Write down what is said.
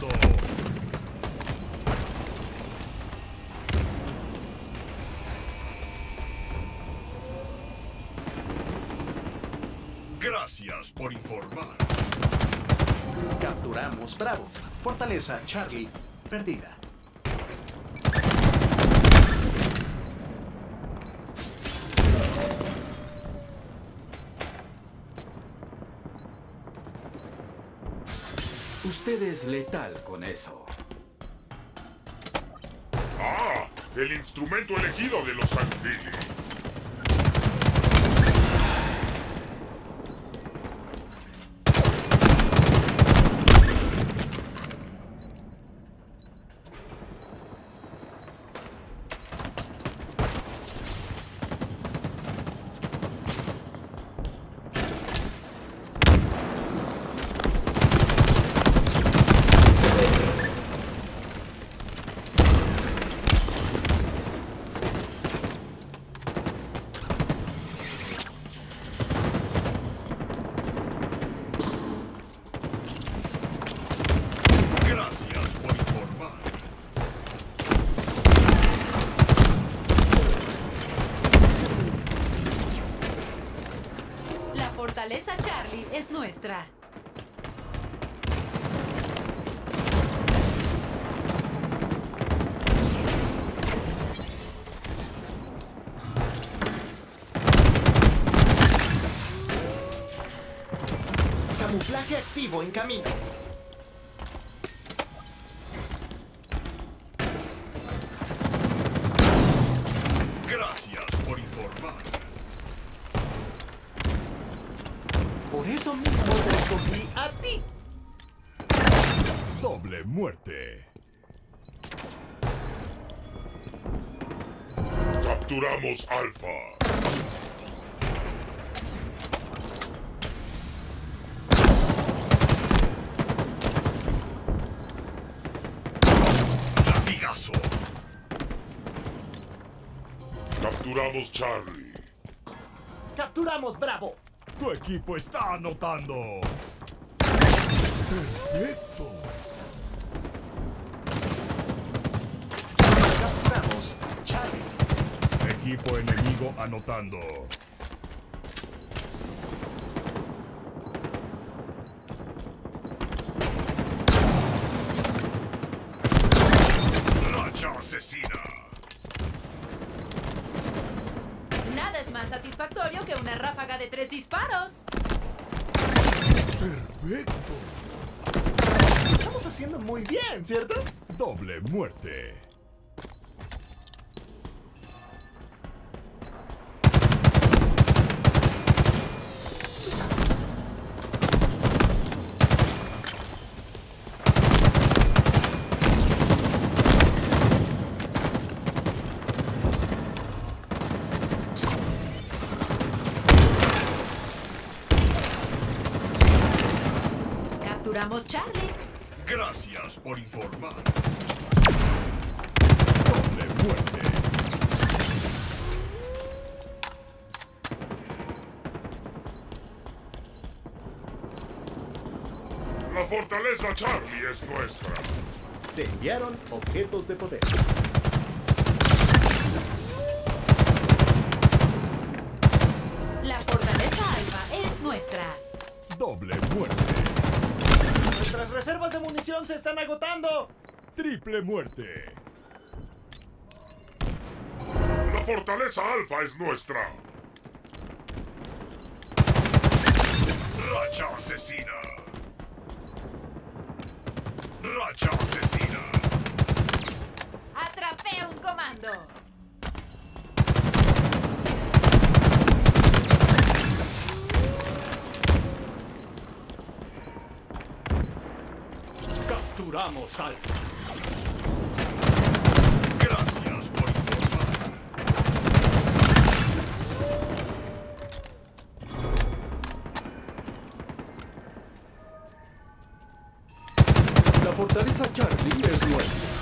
eso! Gracias por informar. Capturamos Bravo. Fortaleza Charlie perdida. Usted es letal con eso. ¡Ah! El instrumento elegido de los Santilli. Gracias por informar. La fortaleza Charlie es nuestra. Camuflaje activo en camino. Gracias por informar. Por eso mismo te escogí a ti. Doble muerte. Capturamos Alfa. Latigazo. Capturamos Charlie. Capturamos Bravo. Tu equipo está anotando. Perfecto. Capturamos Charlie. Equipo enemigo anotando. Racha asesina. Nada es más satisfactorio que una ráfaga de 3 disparos. Perfecto. Lo estamos haciendo muy bien, ¿cierto? Doble muerte. Capturamos Charlie. Gracias por informar. Doble muerte. La fortaleza Charlie es nuestra. Se enviaron objetos de poder. La fortaleza Alfa es nuestra. Doble muerte. Nuestras reservas de munición se están agotando. Triple muerte. La fortaleza Alfa es nuestra. Racha asesina. Racha asesina. Atrapé un comando. Capturamos Alfa. Gracias por informar. La fortaleza Charlie es nuestra.